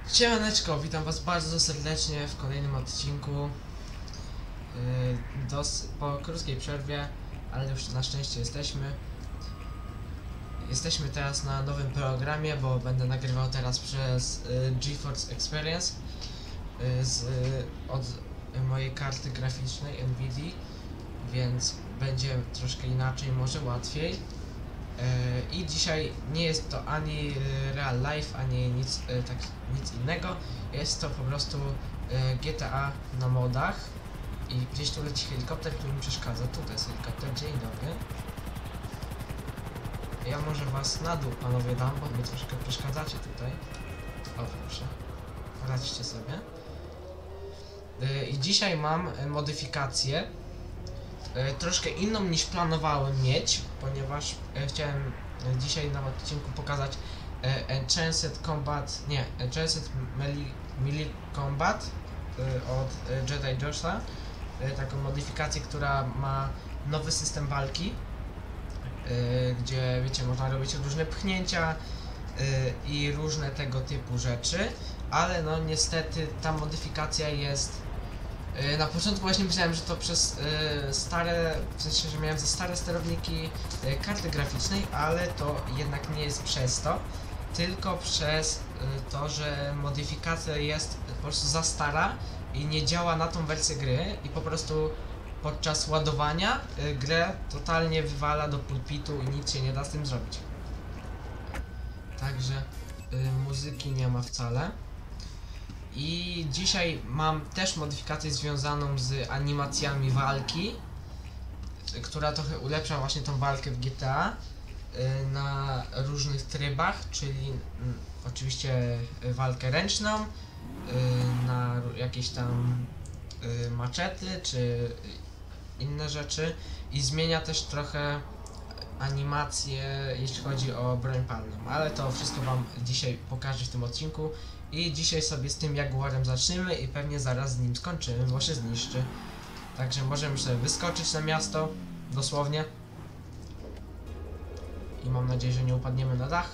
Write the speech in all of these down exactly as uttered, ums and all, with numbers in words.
Siemaneczko, witam was bardzo serdecznie w kolejnym odcinku yy, dos po krótkiej przerwie, ale już na szczęście jesteśmy. Jesteśmy teraz na nowym programie, bo będę nagrywał teraz przez yy, GeForce Experience yy, z, yy, od yy, mojej karty graficznej Nvidia, więc będzie troszkę inaczej, może łatwiej. Yy, I dzisiaj nie jest to ani yy, real life, ani nic, yy, tak, nic innego. Jest to po prostu yy, G T A na modach. I gdzieś tu leci helikopter, który mi przeszkadza. Tutaj jest helikopter, dzień dobry. Ja może was na dół, panowie, dam, bo wy troszkę przeszkadzacie tutaj. O, proszę. Radźcie sobie. Yy, I dzisiaj mam yy, modyfikację. E, troszkę inną niż planowałem mieć, ponieważ e, chciałem e, dzisiaj na odcinku pokazać e, Enhanced Combat, nie, Enhanced Melee, Melee Combat e, od e, Jedi Josha, e, taką modyfikację, która ma nowy system walki, e, gdzie wiecie, można robić różne pchnięcia e, i różne tego typu rzeczy, ale no niestety ta modyfikacja jest. Na początku właśnie myślałem, że to przez y, stare, w sensie, że miałem za stare sterowniki y, karty graficznej, ale to jednak nie jest przez to, tylko przez y, to, że modyfikacja jest po prostu za stara i nie działa na tą wersję gry i po prostu podczas ładowania y, grę totalnie wywala do pulpitu i nic się nie da z tym zrobić. Także y, muzyki nie ma wcale. I dzisiaj mam też modyfikację związaną z animacjami walki, która trochę ulepsza właśnie tą walkę w G T A y, na różnych trybach, czyli y, oczywiście walkę ręczną, y, na jakieś tam y, maczety czy inne rzeczy i zmienia też trochę animacje, jeśli chodzi o broń palną, ale to wszystko wam dzisiaj pokażę w tym odcinku. I dzisiaj sobie z tym Jaguarem zaczniemy i pewnie zaraz z nim skończymy, bo się zniszczy. Także możemy sobie wyskoczyć na miasto, dosłownie. I mam nadzieję, że nie upadniemy na dach.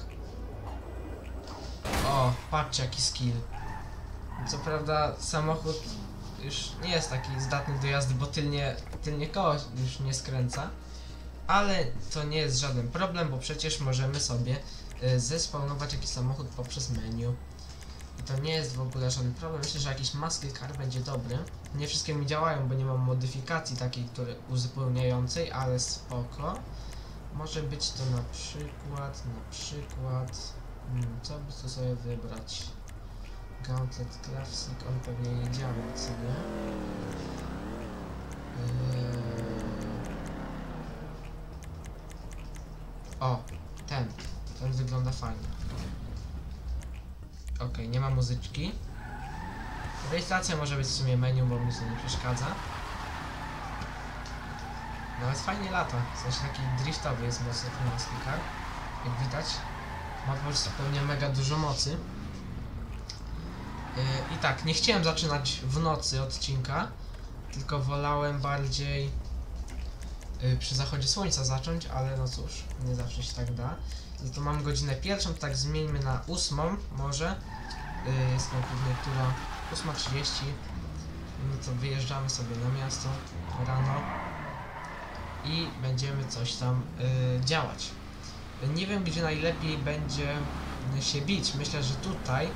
O, patrzcie jaki skill. Co prawda samochód już nie jest taki zdatny do jazdy, bo tylnie, tylnie koło już nie skręca. Ale to nie jest żaden problem, bo przecież możemy sobie y, zespawnować jakiś samochód poprzez menu. I to nie jest w ogóle żaden problem. Myślę, że jakiś muscle car będzie dobry. Nie wszystkie mi działają, bo nie mam modyfikacji takiej, której uzupełniającej, ale spoko. Może być to na przykład, na przykład... Hmm, co by tu sobie wybrać? Gauntlet Classic, on pewnie nie działa, co nie? Eee... O, ten. Ten wygląda fajnie. Okej, okay, nie ma muzyczki. Rejestracja może być w sumie menu, bo mi to nie przeszkadza. Nawet fajnie lata, w sensie taki driftowy jest mocno ten muscle car. Jak widać, ma po prostu pewnie mega dużo mocy. Yy, I tak, nie chciałem zaczynać w nocy odcinka, tylko wolałem bardziej yy, przy zachodzie słońca zacząć, ale no cóż, nie zawsze się tak da. No to mam godzinę pierwszą, tak zmieńmy na ósmą może. Yy, jest konkretnie która ósma trzydzieści. No to wyjeżdżamy sobie na miasto rano i będziemy coś tam yy, działać. Nie wiem, gdzie najlepiej będzie się bić. Myślę, że tutaj.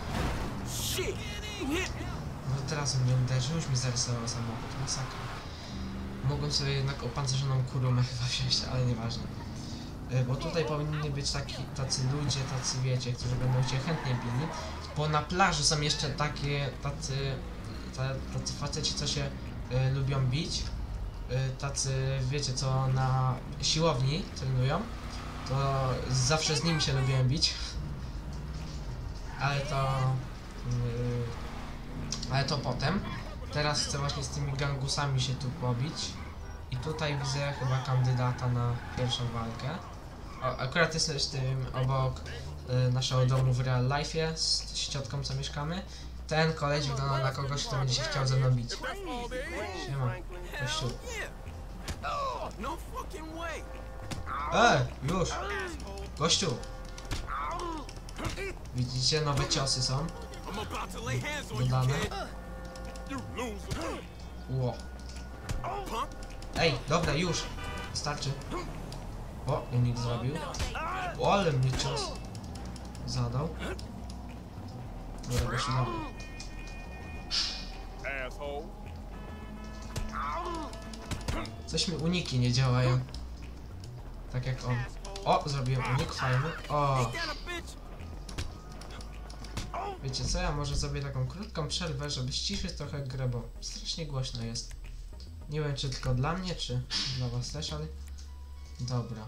No teraz mnie uderzył, już mi zarysował samochód, masakra. Mogłem sobie jednak opancerzoną kurumę chyba wziąć, ale nieważne. Bo tutaj powinni być taki, tacy ludzie, tacy wiecie, którzy będą cię chętnie bili. Bo na plaży są jeszcze takie, tacy, tacy faceci, co się y, lubią bić. Y, tacy, wiecie, co na siłowni trenują. To zawsze z nimi się lubiłem bić. Ale to... Y, ale to potem. Teraz chcę właśnie z tymi gangusami się tu pobić. I tutaj widzę chyba kandydata na pierwszą walkę. O, akurat jestem z tym obok y, naszego domu w real life'ie, z, z ciotką co mieszkamy. Ten koleś wygląda na kogoś, kto będzie się chciał ze mną bić. Siema, gościu. E, już! Gościu! Widzicie, nowe ciosy są. Dodane. Ło. Ej, dobra, już. Starczy. O, unik zrobił. O, ale mnie cios zadał. Dobra, gościu, dobra. Coś mi uniki nie działają. Tak jak on. O, zrobiłem unik, fajny. O. Wiecie co, ja może zrobię taką krótką przerwę, żeby ściszyć trochę grę, bo strasznie głośno jest. Nie wiem, czy tylko dla mnie, czy dla was też, ale... Dobra.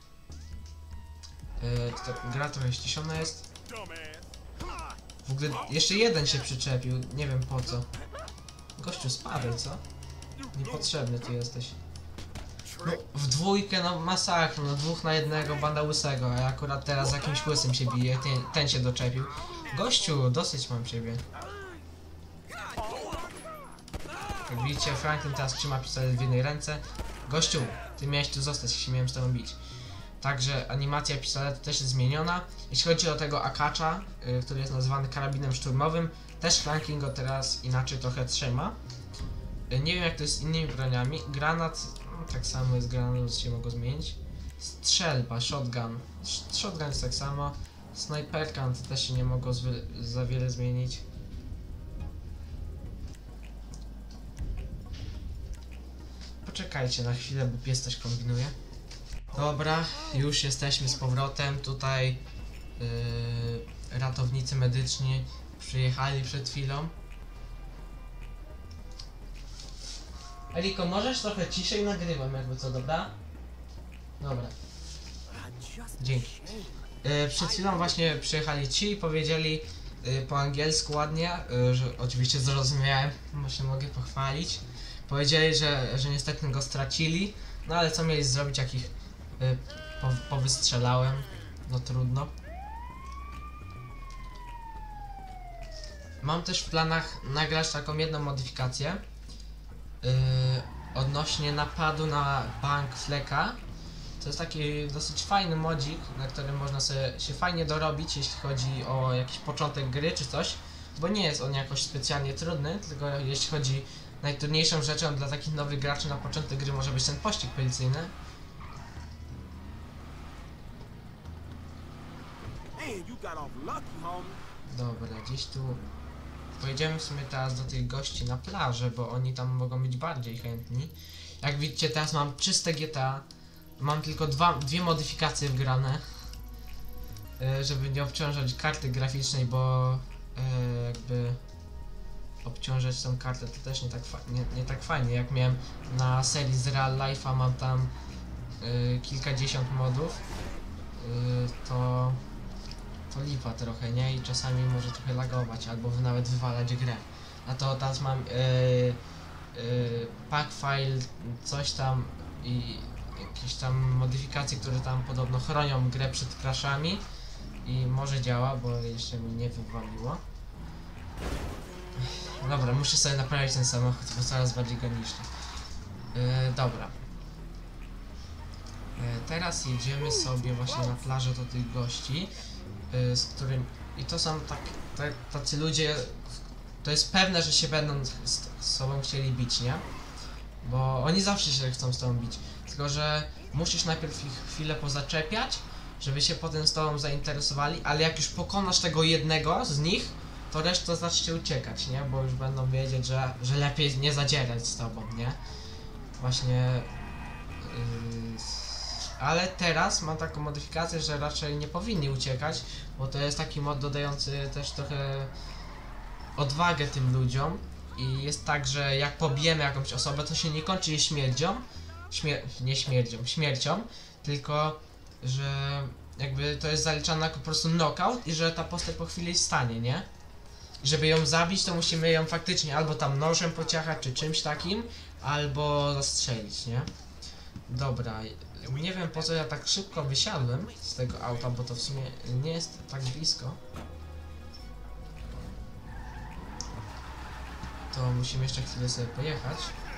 Yy, to, gra trochę ściszona jest. W ogóle jeszcze jeden się przyczepił, nie wiem po co. Gościu, spadaj, co? Niepotrzebny tu jesteś. No, w dwójkę, no masakra, no dwóch na jednego, banda łysego, a ja akurat teraz z jakimś łysym się bije, ten, ten się doczepił. Gościu, dosyć mam ciebie. Jak widzicie, Franklin teraz trzyma pistolet w jednej ręce. Gościu, ty miałeś tu zostać, jeśli miałem z tobą bić. Także animacja pistoletu też jest zmieniona. Jeśli chodzi o tego akacza, yy, który jest nazywany karabinem szturmowym, też Franklin go teraz inaczej trochę trzyma. Yy, nie wiem jak to jest z innymi broniami. Granat, no, tak samo jest granat, się mogło zmienić. Strzelba, shotgun. Sh shotgun jest tak samo. Snajperka to też się nie mogło za wiele zmienić. Poczekajcie na chwilę, bo pies coś kombinuje. Dobra, już jesteśmy z powrotem. Tutaj yy, ratownicy medyczni przyjechali przed chwilą. Eliko, możesz trochę ciszej? Nagrywam jakby co, dobra? Dobra. Dzięki. Yy, przed chwilą właśnie przyjechali ci i powiedzieli yy, po angielsku ładnie, yy, że oczywiście zrozumiałem, bo się mogę pochwalić. Powiedzieli, że, że niestety go stracili, no ale co mieli zrobić, jak ich yy, po, powystrzelałem, no trudno. Mam też w planach nagrać taką jedną modyfikację yy, odnośnie napadu na bank Fleka. To jest taki dosyć fajny modzik, na którym można sobie się fajnie dorobić, jeśli chodzi o jakiś początek gry czy coś, bo nie jest on jakoś specjalnie trudny, tylko jeśli chodzi najtrudniejszą rzeczą dla takich nowych graczy na początek gry może być ten pościg policyjny. Dobra, gdzieś tu pojedziemy w sumie teraz do tych gości na plażę, bo oni tam mogą być bardziej chętni. Jak widzicie, teraz mam czyste G T A. Mam tylko dwa, dwie modyfikacje wgrane, yy, żeby nie obciążać karty graficznej, bo yy, jakby obciążać tą kartę to też nie tak, nie, nie tak fajnie. Jak miałem na serii z Real Life'a, mam tam yy, kilkadziesiąt modów, yy, to, to lipa trochę, nie? I czasami może trochę lagować, albo nawet wywalać grę. A to teraz mam yy, yy, pack file, coś tam i jakieś tam modyfikacje, które tam podobno chronią grę przed crashami i może działa, bo jeszcze mi nie wywaliło. Dobra, muszę sobie naprawić ten samochód, bo coraz bardziej go niszczy. Yy, dobra. Yy, teraz jedziemy sobie właśnie na plażę do tych gości, yy, z którym... I to są tak, tak, tacy ludzie, to jest pewne, że się będą z, z sobą chcieli bić, nie? Bo oni zawsze się chcą z tobą bić. Tylko że musisz najpierw ich chwilę pozaczepiać, żeby się potem z tobą zainteresowali, ale jak już pokonasz tego jednego z nich, to reszta zacznie uciekać, nie? Bo już będą wiedzieć, że, że lepiej nie zadzierać z tobą, nie? Właśnie... Yy, ale teraz mam taką modyfikację, że raczej nie powinni uciekać, bo to jest taki mod dodający też trochę odwagę tym ludziom. I jest tak, że jak pobijemy jakąś osobę, to się nie kończy jej śmiercią, Śmier nie śmiercią, śmiercią, tylko że jakby to jest zaliczane jako po prostu knockout i że ta postać po chwili stanie, nie? I żeby ją zabić, to musimy ją faktycznie albo tam nożem pociachać, czy czymś takim, albo zastrzelić, nie? Dobra, nie wiem po co ja tak szybko wysiadłem z tego auta, bo to w sumie nie jest tak blisko. To musimy jeszcze chwilę sobie pojechać,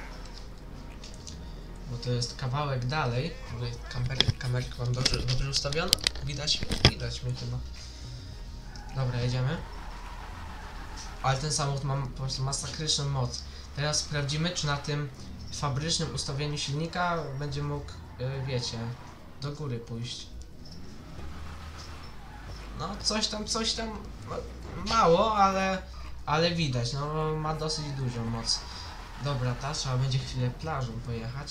bo to jest kawałek dalej. Tutaj kamerkę, kamerkę mam dobrze, dobrze ustawioną. Widać, widać mnie chyba. Dobra, jedziemy. Ale ten samochód ma po prostu masakryczną moc. Teraz sprawdzimy, czy na tym fabrycznym ustawieniu silnika będzie mógł, yy, wiecie, do góry pójść. No, coś tam, coś tam, no, mało, ale, ale widać, no, ma dosyć dużą moc. Dobra, ta trzeba będzie chwilę plażą pojechać.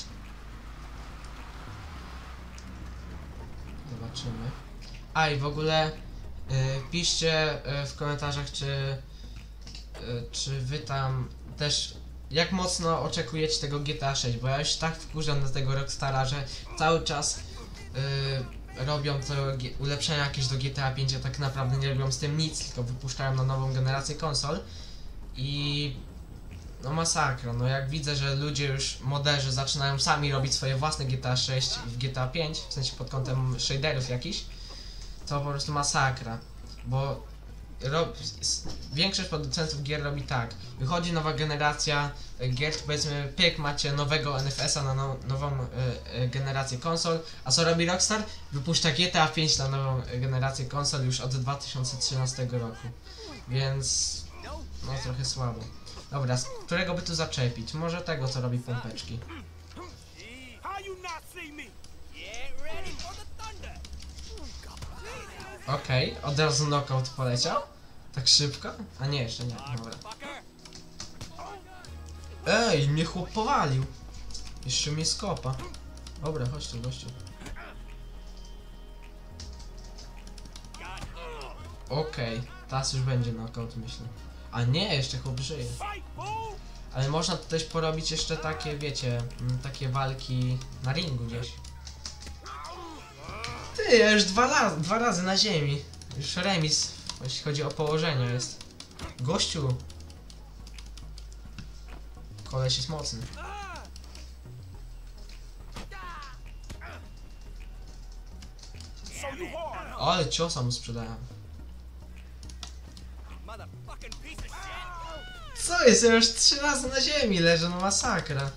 Zobaczymy. A i w ogóle yy, piszcie yy, w komentarzach, czy, yy, czy wy tam też, jak mocno oczekujecie tego G T A sześć, bo ja już tak wkurzam na tego Rockstara, że cały czas yy, robią to ulepszenia jakieś do G T A pięć, a tak naprawdę nie robią z tym nic, tylko wypuszczają na nową generację konsol. I no masakra, no jak widzę, że ludzie już, moderzy zaczynają sami robić swoje własne G T A sześć w G T A pięć, w sensie pod kątem shaderów jakichś, to po prostu masakra, bo rob, większość producentów gier robi tak, wychodzi nowa generacja gier, powiedzmy pyk, macie nowego N F S a na now, nową y, y, generację konsol, a co robi Rockstar? Wypuszcza G T A pięć na nową generację konsol już od dwa tysiące trzynastego roku, więc no trochę słabo. Dobra, z którego by tu zaczepić? Może tego, co robi pompeczki. Okej, okay, od razu knockout poleciał? Tak szybko? A nie, jeszcze nie, dobra. Ej, mnie chłop powalił. Jeszcze mnie skopa. Dobra, chodź tu, gościu. Okej, okay, teraz już będzie knockout, myślę. A nie, jeszcze chłop żyje. Ale można tu też porobić jeszcze takie, wiecie, m, takie walki na ringu gdzieś. Ty, ja już dwa, raz, dwa razy na ziemi. Już remis, jeśli chodzi o położenie jest. Gościu. Koleś jest mocny. Ale ciosa mu sprzedałem. Co jest? Ja już trzy razy na ziemi leżę, no masakra.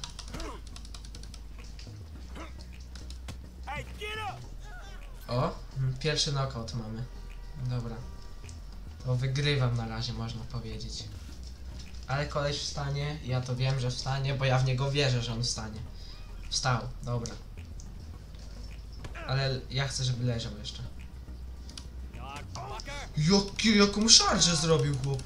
O, pierwszy knockout mamy. Dobra. To wygrywam na razie, można powiedzieć. Ale koleś wstanie, ja to wiem, że wstanie, bo ja w niego wierzę, że on wstanie. Wstał, dobra. Ale ja chcę, żeby leżał jeszcze. Jaki, jaką szarżę zrobił chłop?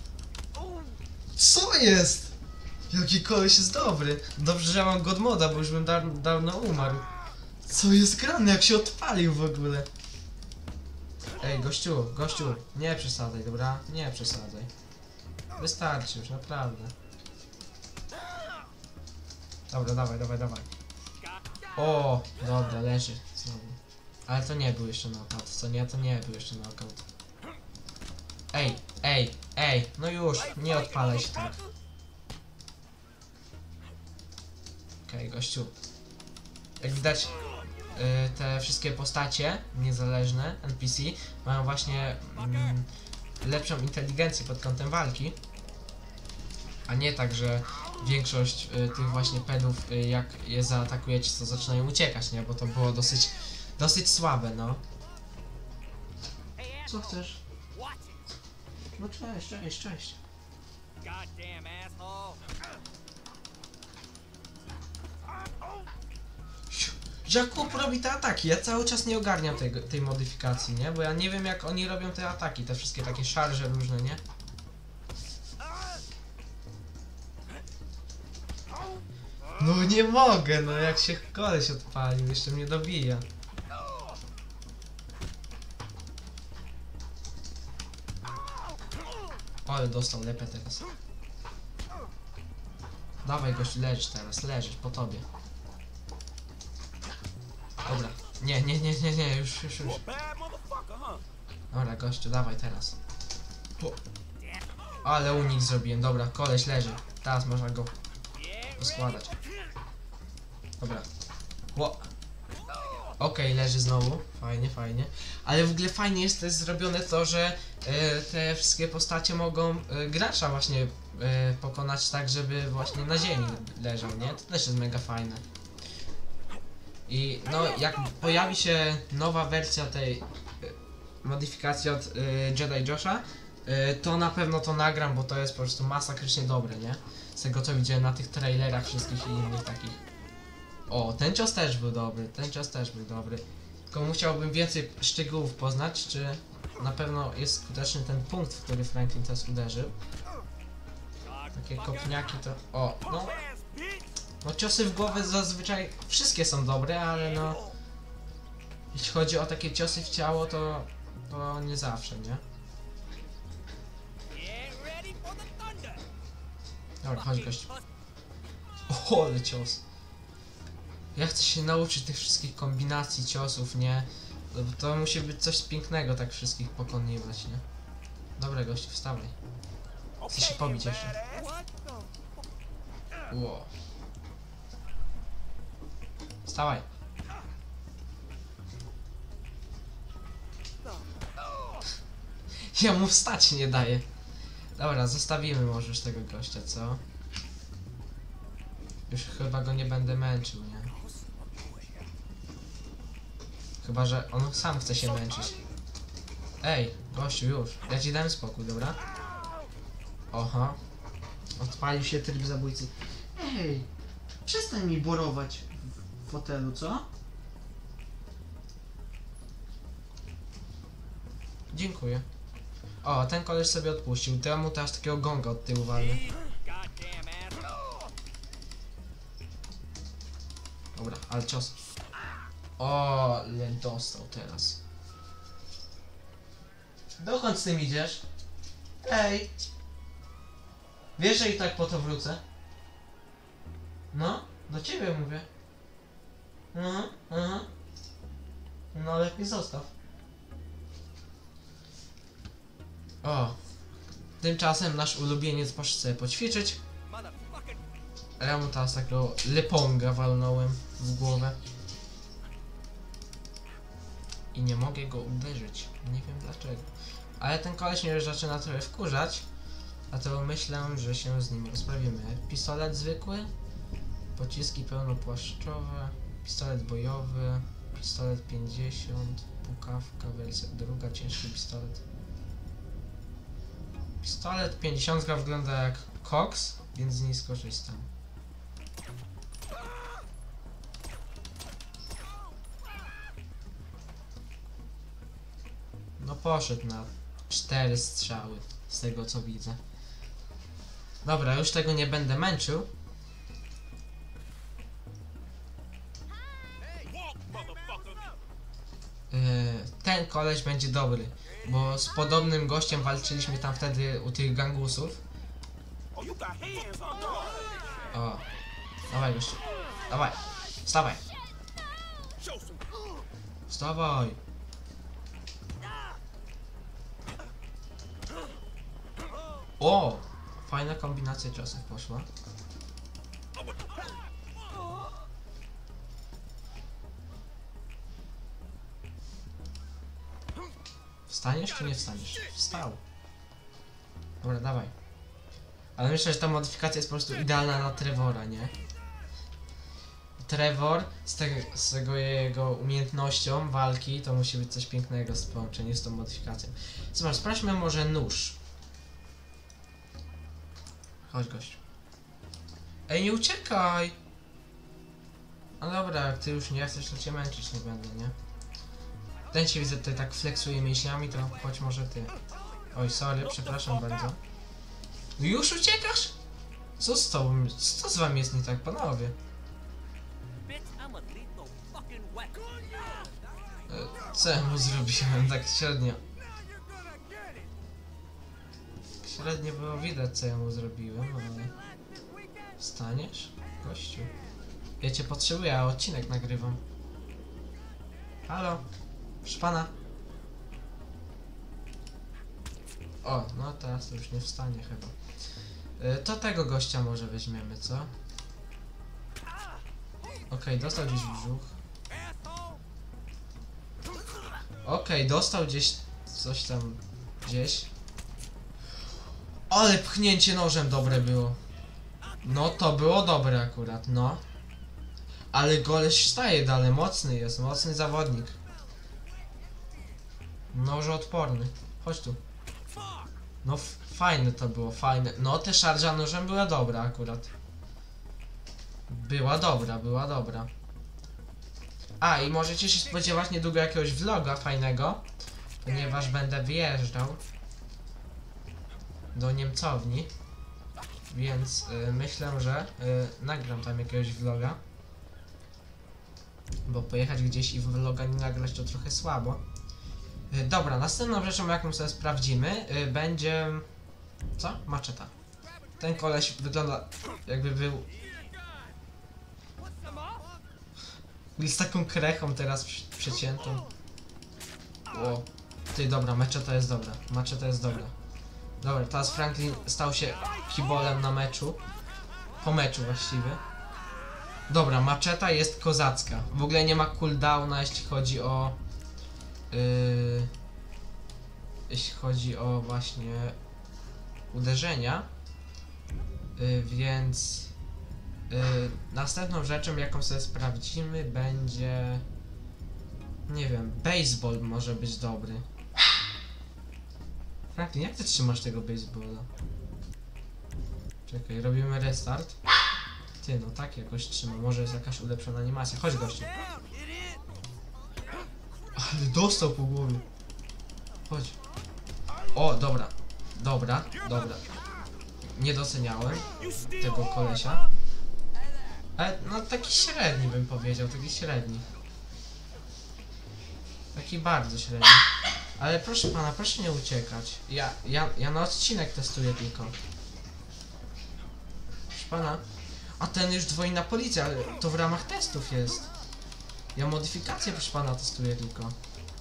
Co jest? Jaki koleś jest dobry. Dobrze, że ja mam God moda, bo już bym da dawno umarł. Co jest grane, jak się odpalił w ogóle? Ej, gościu, gościu, nie przesadzaj, dobra? Nie przesadzaj. Wystarczy już, naprawdę. Dobra, dawaj, dawaj, dawaj. O, dobra, leży znowu. Ale to nie był jeszcze knockout, co nie? To nie był jeszcze knockout. Ej, ej, ej, no już, nie odpalaj się tak. Okej, okay, gościu. Jak widać, yy, te wszystkie postacie niezależne, N P C, mają właśnie mm, lepszą inteligencję pod kątem walki. A nie tak, że większość y, tych właśnie pedów, y, jak je zaatakujecie, to zaczynają uciekać, nie? Bo to było dosyć, dosyć słabe, no. Co chcesz? No cześć, cześć, cześć. Jakub robi te ataki, ja cały czas nie ogarniam tej, tej modyfikacji, nie? Bo ja nie wiem, jak oni robią te ataki, te wszystkie takie szarże różne, nie? No nie mogę, no jak się koleś odpalił, jeszcze mnie dobija. Ale dostał lepę teraz. Dawaj gościu, leżysz teraz, leżysz, po tobie. Dobra, nie, nie, nie, nie, nie, już, już, już. Dobra gościu, dawaj teraz. O. Ale unik zrobiłem, dobra, koleś leży. Teraz można go składać. Dobra. Ło. Okej, okay, leży znowu. Fajnie, fajnie. Ale w ogóle fajnie jest też zrobione to, że y, te wszystkie postacie mogą y, gracza właśnie y, pokonać tak, żeby właśnie na ziemi leżał, nie? To też jest mega fajne. I no, jak pojawi się nowa wersja tej y, modyfikacji od y, Jedi Josha, Yy, to na pewno to nagram, bo to jest po prostu masakrycznie dobre, nie? Z tego co widziałem na tych trailerach wszystkich i innych takich. O, ten cios też był dobry, ten cios też był dobry. Tylko musiałbym więcej szczegółów poznać, czy na pewno jest skuteczny ten punkt, w który Franklin teraz uderzył. Takie kopniaki to... O, no... No ciosy w głowę zazwyczaj wszystkie są dobre, ale no... Jeśli chodzi o takie ciosy w ciało, to... To nie zawsze, nie? Dobra, chodź gościu. O, ale cios. Ja chcę się nauczyć tych wszystkich kombinacji ciosów, nie? To, to musi być coś pięknego, tak wszystkich pokonywać, nie? Dobra gościu, wstawaj. Chcę się pobić jeszcze. Ło. Wstawaj. Ja mu wstać nie daję. Dobra, zostawimy może już tego gościa, co? Już chyba go nie będę męczył, nie? Chyba, że on sam chce się męczyć. Ej, gościu, już. Ja ci dałem spokój, dobra? Oho. Odpalił się tryb zabójcy. Ej, przestań mi borować w fotelu, co? Dziękuję. O, ten koleś sobie odpuścił. To ja mu teraz takiego gonga od tyłu walnę. Dobra, ale cios. O, ale dostał teraz. Dokąd z tym idziesz? Ej! Wiesz, że i tak po to wrócę? No, do ciebie mówię. Mhm, mhm. No lepiej zostaw. O. Tymczasem nasz ulubieniec poszedł sobie poćwiczyć. A ja mu teraz takiego leponga walnąłem w głowę. I nie mogę go uderzyć. Nie wiem dlaczego. Ale ten koleś mnie już zaczyna trochę wkurzać. Dlatego myślę, że się z nim rozprawimy. Pistolet zwykły. Pociski pełnopłaszczowe. Pistolet bojowy. Pistolet pięćdziesiąt. Pukawka, wersja druga. Ciężki pistolet. Pistolet pięćdziesiąt wygląda jak koks, więc z niej skorzystam. No poszedł na cztery strzały, z tego co widzę. Dobra, już tego nie będę męczył. Yy, ten koleś będzie dobry, bo z podobnym gościem walczyliśmy tam wtedy u tych gangusów. O, dawaj gościu, dawaj, wstawaj. Wstawaj. O, fajna kombinacja ciosów poszła. Wstaniesz czy nie wstaniesz? Wstał. Dobra, dawaj. Ale myślę, że ta modyfikacja jest po prostu idealna na Trevora, nie? Trevor z, te, z tego jego umiejętnością walki to musi być coś pięknego z połączenia z tą modyfikacją. Zobacz, sprawdźmy może nóż. Chodź gościu. Ej, nie uciekaj! No dobra, jak ty już nie chcesz, to cię męczyć nie będę, nie? Ten się widzę tutaj tak flexuje mięśniami, to chodź może ty. Oj, sorry, przepraszam bardzo. Już uciekasz? Co z tobą? Co z wami jest nie tak, panowie? E, co ja mu zrobiłem tak średnio? Średnio było widać, co ja mu zrobiłem, ale... Wstaniesz? Gościu. Ja cię potrzebuję, a odcinek nagrywam. Halo? Proszę pana. O, no teraz to już nie wstanie chyba. Yy, to tego gościa może weźmiemy, co? Okej, okay, dostał gdzieś w brzuch. Okej, okay, dostał gdzieś coś tam gdzieś. Ale pchnięcie nożem dobre było. No to było dobre akurat, no. Ale goleś wstaje dalej, mocny jest, mocny zawodnik. Nożoodporny. Chodź tu. No f- fajne to było, fajne. No te szarża nożem była dobra akurat. Była dobra, była dobra. A i możecie się spodziewać niedługo jakiegoś vloga fajnego, ponieważ będę wyjeżdżał do Niemcowni, więc y, myślę, że y, nagram tam jakiegoś vloga, bo pojechać gdzieś i vloga nie nagrać to trochę słabo. Y, dobra, następną rzeczą, jaką sobie sprawdzimy, y, będzie... Co? Maczeta. Ten koleś wygląda jakby był... Z taką krechą teraz przy- przeciętą. O, ty dobra, maczeta jest dobra. Maczeta jest dobra. Dobra, teraz Franklin stał się kibolem na meczu. Po meczu właściwie. Dobra, maczeta jest kozacka. W ogóle nie ma cooldowna, jeśli chodzi o... Yy, jeśli chodzi o właśnie uderzenia. Yy, więc... Yy, następną rzeczą, jaką sobie sprawdzimy, będzie... Nie wiem, baseball może być dobry. Franklin, jak ty trzymasz tego baseballa? Czekaj, robimy restart. Ty, no tak jakoś trzyma, może jest jakaś ulepszona animacja. Chodź gościu. Ale dostał po głowie. Chodź. O, dobra. Dobra, dobra. Nie doceniałem tego kolesia. Ale no taki średni bym powiedział, taki średni. Taki bardzo średni. Ale proszę pana, proszę nie uciekać. Ja, ja, ja na odcinek testuję tylko. Proszę pana. A ten już dzwoni na policję, ale to w ramach testów jest. Ja modyfikację, proszę pana, testuję tylko.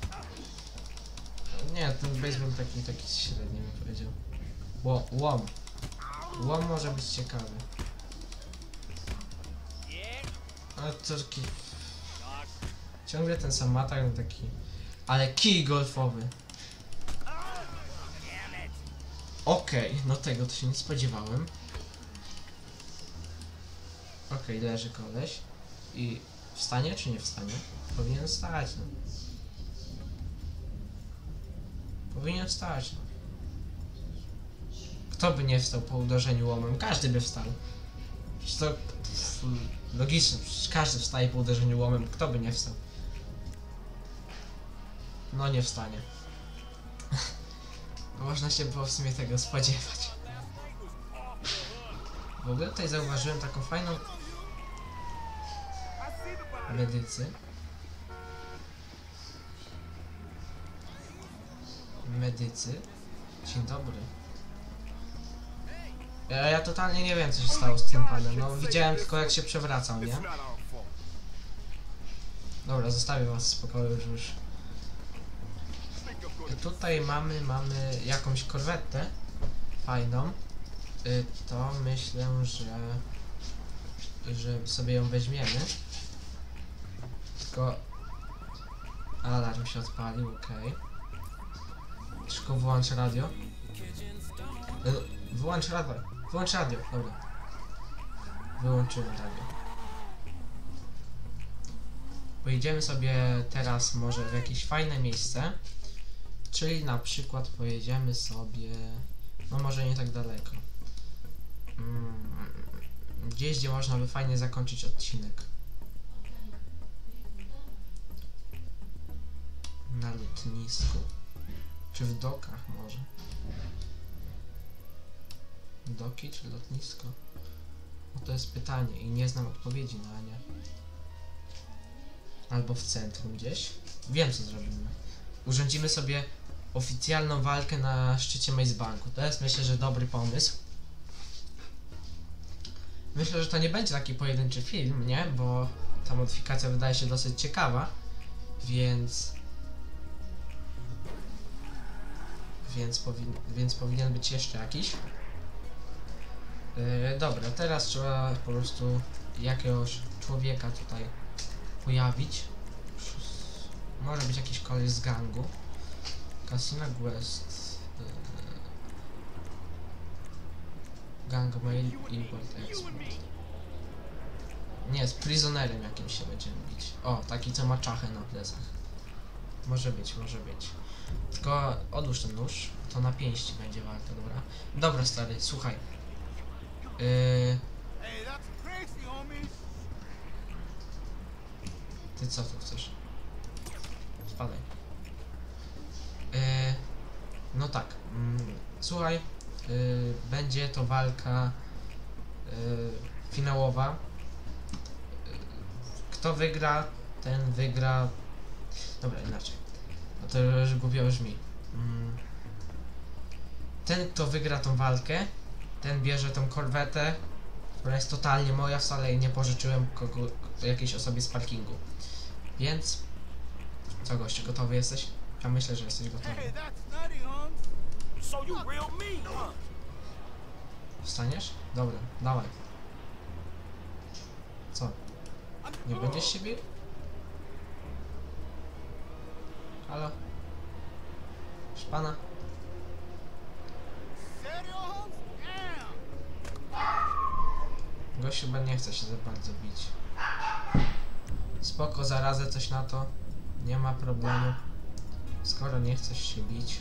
Nie, ten baseball taki, taki średni bym powiedział. Ło, łom. Łom może być ciekawy. Ale to taki... Ciągle ten sam atak, no taki... Ale kij golfowy. Okej, okay, no tego to się nie spodziewałem. Okej, okay, leży koleś. I wstanie czy nie wstanie? Powinien wstać, no. Powinien wstać, no. Kto by nie wstał po uderzeniu łomem? Każdy by wstał. Przecież to pff, logiczne, przecież każdy wstaje po uderzeniu łomem. Kto by nie wstał? No nie wstanie. Można się było w sumie tego spodziewać. W ogóle tutaj zauważyłem taką fajną medycy. Medycy. Dzień dobry. Ja, ja totalnie nie wiem, co się stało z tym panem. No widziałem tylko, jak się przewracał, nie? Dobra, zostawię was w spokoju już. Tutaj mamy, mamy jakąś korwetę fajną. Y, to myślę, że że sobie ją weźmiemy. Tylko alarm się odpalił, okej. Okay. Tylko wyłącz radio. Y, wyłącz radio. Wyłącz radio, dobra. Wyłączyłem radio. Pojedziemy sobie teraz może w jakieś fajne miejsce. Czyli na przykład pojedziemy sobie, no może nie tak daleko, mm, gdzieś, gdzie można by fajnie zakończyć odcinek. Na lotnisku, czy w dokach może? Doki czy lotnisko? No to jest pytanie i nie znam odpowiedzi na nie. Albo w centrum gdzieś. Wiem, co zrobimy. Urządzimy sobie oficjalną walkę na szczycie Maze Banku. To jest, myślę, że dobry pomysł. Myślę, że to nie będzie taki pojedynczy film, nie? Bo ta modyfikacja wydaje się dosyć ciekawa. Więc... Więc, powin... więc powinien być jeszcze jakiś. Yy, dobra, teraz trzeba po prostu jakiegoś człowieka tutaj pojawić. Może być jakiś koleś z gangu. Casino West. Yy, gang Mail Import Export. Nie, z prisonerem jakimś się będziemy bić. O, taki co ma czachę na plecach. Może być, może być. Tylko odłóż ten nóż, to na pięści będzie walka, dobra? Dobra, stary, słuchaj. Yy... Ty co tu chcesz? Spadaj. Yy... No tak, mm, słuchaj, yy, będzie to walka yy, finałowa. Yy, kto wygra, ten wygra... Dobra, inaczej. No to już głupio brzmi. Mm. Ten, kto wygra tą walkę, ten bierze tą korwetę, która jest totalnie moja, wcale jej nie pożyczyłem kogo, jakiejś osobie z parkingu. Więc... Co, gościu, gotowy jesteś? Ja myślę, że jesteś gotowy. Wstaniesz? Dobra, dawaj. Co? Nie będziesz się bił? Halo? Szpana? Gościu chyba nie chce się za bardzo bić. Spoko, zarazę coś na to. Nie ma problemu. Skoro nie chcesz się bić.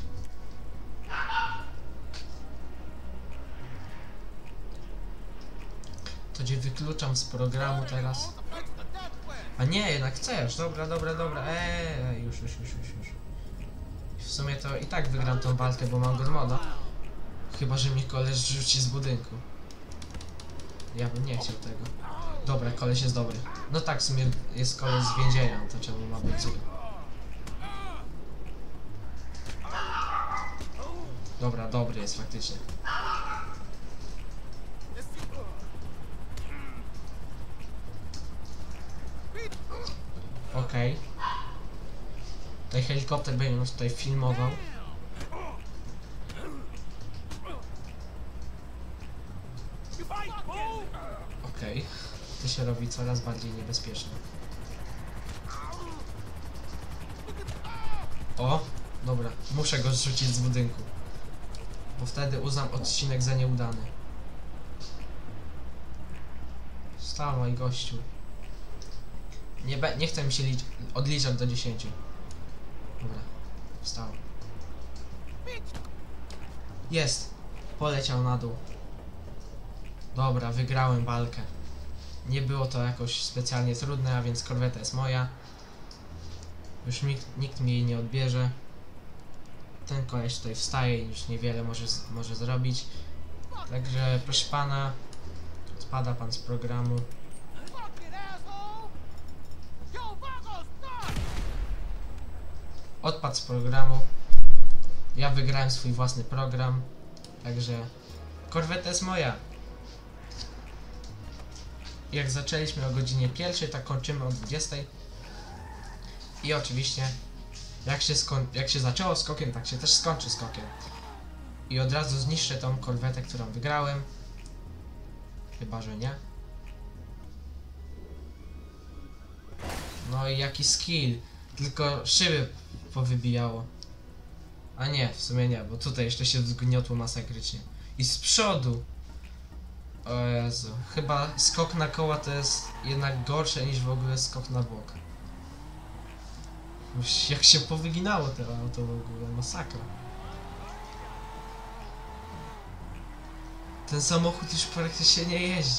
To cię wykluczam z programu teraz. A nie, jednak chcesz. Dobra, dobra, dobra. Eee, już, już, już, już, już. W sumie to i tak wygram tą walkę, bo mam godmoda. Chyba, że mnie koleś rzuci z budynku. Ja bym nie chciał tego. Dobra, koleś jest dobry. No tak, w sumie jest koleś z więzienia, to czemu ma być zły? Dobra, dobry jest faktycznie. Okej. Okay. Ten helikopter będzie nas tutaj filmował. Okej. Okay. To się robi coraz bardziej niebezpieczne. O! Dobra, muszę go zrzucić z budynku. Bo wtedy uznam odcinek za nieudany. Wstawaj, gościu. Nie, be, nie chcę mi się odliczać do dziesięciu. Dobra, wstał. Jest! Poleciał na dół. Dobra, wygrałem walkę. Nie było to jakoś specjalnie trudne, a więc korweta jest moja. Już nikt, nikt mi jej nie odbierze. Ten koleś tutaj wstaje i już niewiele może, może zrobić. Także proszę pana, spada pan z programu. Odpadł z programu. Ja wygrałem swój własny program. Także korweta jest moja. Jak zaczęliśmy o godzinie pierwszej, tak kończymy o dwudziestej. I oczywiście jak się, jak się zaczęło skokiem, tak się też skończy skokiem. I od razu zniszczę tą korwetę, którą wygrałem. Chyba, że nie. No i jaki skill. Tylko szyby powybijało. A nie, w sumie nie, bo tutaj jeszcze się zgniotło masakrycznie. I z przodu. O Jezu. Chyba skok na koła to jest jednak gorsze niż w ogóle skok na bok. Już jak się powyginało to auto w ogóle, masakra. Ten samochód już praktycznie nie jeździ.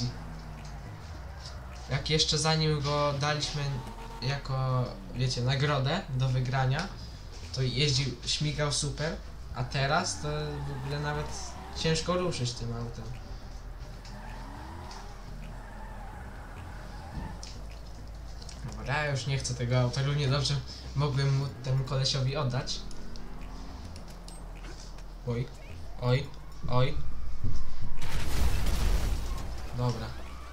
Jak jeszcze zanim go daliśmy jako, wiecie, nagrodę do wygrania, to jeździł, śmigał super, a teraz to w ogóle nawet ciężko ruszyć tym autem. Dobra, ja już nie chcę tego auta, równie dobrze mogłem mu temu kolesiowi oddać. Oj, oj, oj. Dobra.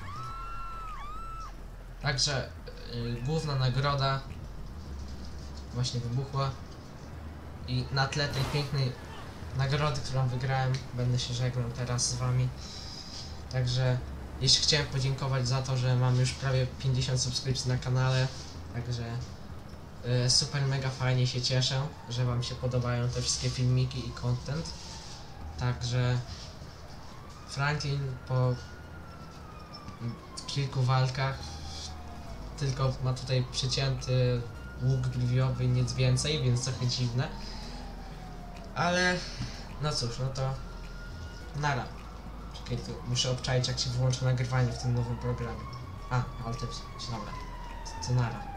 Także yy, główna nagroda właśnie wybuchła i na tle tej pięknej nagrody, którą wygrałem, będę się żegnał teraz z wami. Także jeszcze chciałem podziękować za to, że mam już prawie pięćdziesiąt subskrypcji na kanale. Także yy, super, mega fajnie się cieszę, że wam się podobają te wszystkie filmiki i content. Także Franklin po kilku walkach tylko ma tutaj przycięty łuk brwiowy i nic więcej, więc trochę dziwne. Ale no cóż, no to nara. Czekaj, tu muszę obczaić jak się wyłączy nagrywanie w tym nowym programie. A, ale to jest, dobra. To nara.